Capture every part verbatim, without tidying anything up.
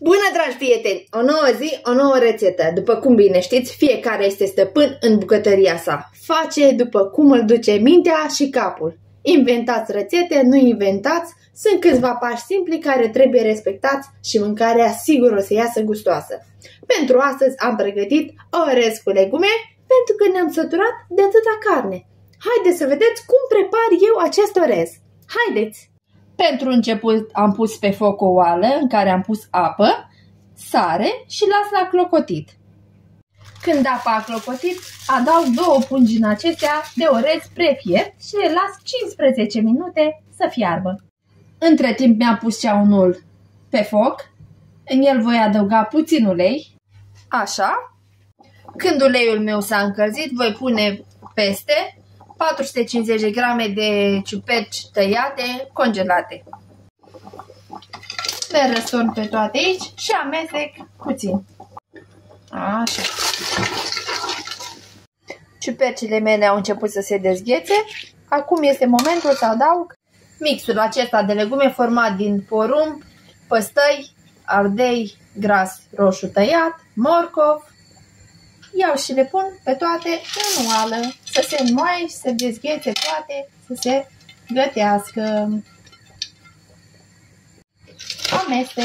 Bună, dragi prieteni! O nouă zi, o nouă rețetă. După cum bine știți, fiecare este stăpân în bucătăria sa. Face după cum îl duce mintea și capul. Inventați rețete, nu inventați. Sunt câțiva pași simpli care trebuie respectați și mâncarea sigur o să iasă gustoasă. Pentru astăzi am pregătit orez cu legume pentru că ne-am săturat de atâta carne. Haideți să vedeți cum prepar eu acest orez. Haideți! Pentru început am pus pe foc o oală în care am pus apă, sare și las la clocotit. Când apa a clocotit, adaug două pungi din acestea de orez prefiert și le las cincisprezece minute să fiarbă. Între timp mi-am pus ceaunul pe foc, în el voi adăuga puțin ulei, așa. Când uleiul meu s-a încălzit, voi pune peste patru sute cincizeci de grame de ciuperci tăiate, congelate. Le răstorn pe toate aici și amestec puțin. Așa. Ciupercile mele au început să se dezghețe. Acum este momentul să adaug mixul acesta de legume format din porumb, păstăi, ardei gras roșu tăiat, morcov. Iau și le pun pe toate în oală, să se înmoaie și să dezghețe toate, să se gătească. Amestec.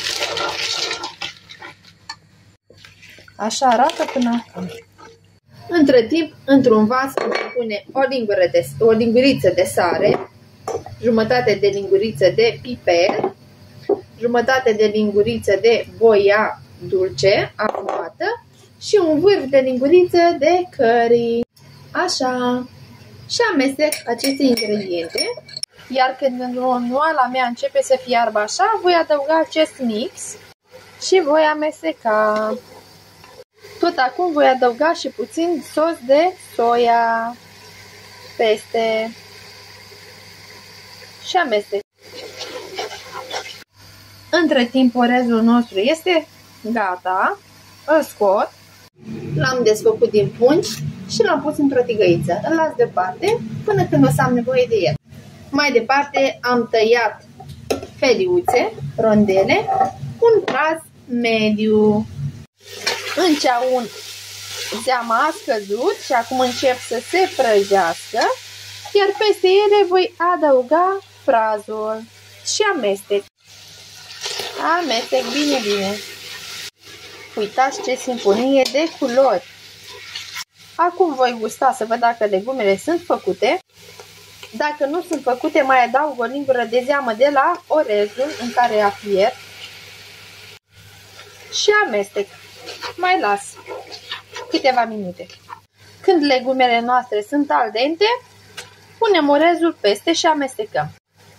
Așa arată până acum. Între timp, într-un vas voi pune o, lingură de, o linguriță de sare, jumătate de linguriță de piper, jumătate de linguriță de boia dulce, afumată, și un vârf de linguriță de curry. Așa. Și amestec aceste ingrediente. Iar când oala mea începe să fiarbă așa, voi adăuga acest mix și voi amesteca. Tot acum voi adăuga și puțin sos de soia peste și amestec. Între timp orezul nostru este gata. Îl scot. L-am desfăcut din pungi și l-am pus într-o tigăiță. Îl las deoparte până când o să am nevoie de el. Mai departe am tăiat feliuțe, rondele, un praz mediu. În ceaun zeama a scăzut și acum încep să se prăjească, iar peste ele voi adăuga prazul și amestec. Amestec bine, bine. Uitați ce simfonie de culori! Acum voi gusta să văd dacă legumele sunt făcute. Dacă nu sunt făcute, mai adaug o lingură de zeamă de la orezul în care a fiert și amestec. Mai las câteva minute. Când legumele noastre sunt al dente, punem orezul peste și amestecăm.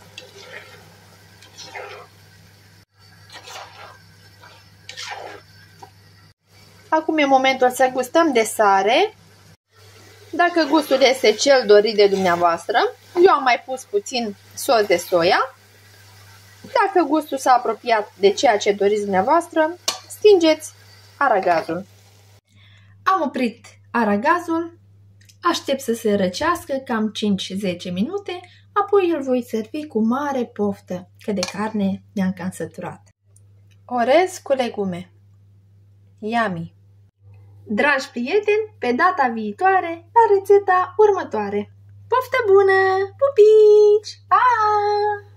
Acum e momentul să gustăm de sare. Dacă gustul este cel dorit de dumneavoastră, eu am mai pus puțin sos de soia. Dacă gustul s-a apropiat de ceea ce doriți dumneavoastră, stingeți aragazul. Am oprit aragazul, aștept să se răcească cam cinci zece minute, apoi îl voi servi cu mare poftă, că de carne ne-am cam săturat. Orez cu legume. Yummy! Dragi prieteni, pe data viitoare, la rețeta următoare. Poftă bună! Pupici! Pa!